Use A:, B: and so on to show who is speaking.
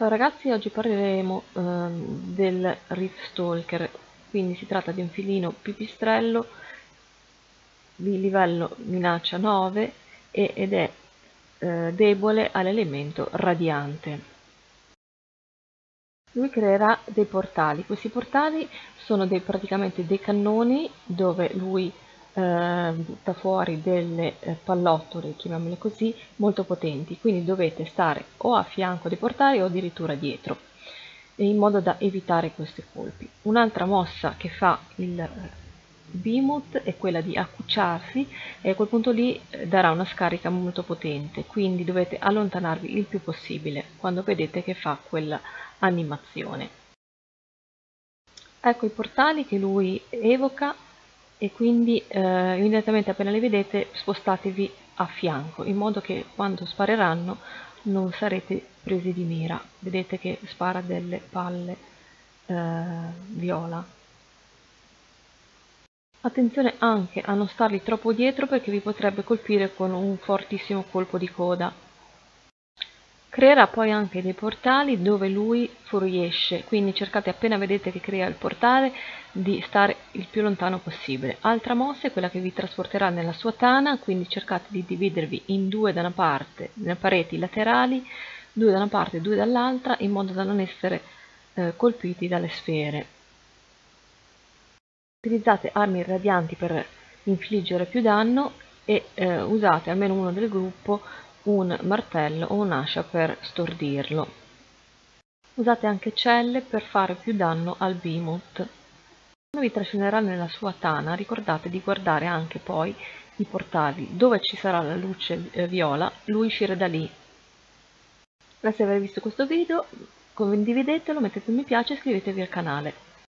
A: Ragazzi, oggi parleremo del Reef Stalker, quindi si tratta di un felino pipistrello di livello minaccia 9 ed è debole all'elemento radiante. Lui creerà dei portali. Questi portali sono praticamente dei cannoni dove lui butta fuori delle pallottole, chiamiamole così, molto potenti, quindi dovete stare o a fianco dei portali o addirittura dietro, in modo da evitare questi colpi. Un'altra mossa che fa il Behemoth è quella di accucciarsi e a quel punto lì darà una scarica molto potente, quindi dovete allontanarvi il più possibile quando vedete che fa quella animazione. Ecco i portali che lui evoca e quindi immediatamente appena li vedete spostatevi a fianco in modo che quando spareranno non sarete presi di mira. Vedete che spara delle palle viola. Attenzione anche a non stargli troppo dietro perché vi potrebbe colpire con un fortissimo colpo di coda. Creerà poi anche dei portali dove lui fuoriesce, quindi cercate appena vedete che crea il portale di stare il più lontano possibile. Altra mossa è quella che vi trasporterà nella sua tana, quindi cercate di dividervi in due da una parte, nelle pareti laterali, due da una parte e due dall'altra, in modo da non essere colpiti dalle sfere. Utilizzate armi radianti per infliggere più danno e usate almeno uno del gruppo un martello o un'ascia per stordirlo. Usate anche celle per fare più danno al Behemoth. Quando vi trascinerà nella sua tana, ricordate di guardare anche poi i portali. Dove ci sarà la luce viola, lui uscirà da lì. Grazie per aver visto questo video, condividetelo, mettete un mi piace e iscrivetevi al canale.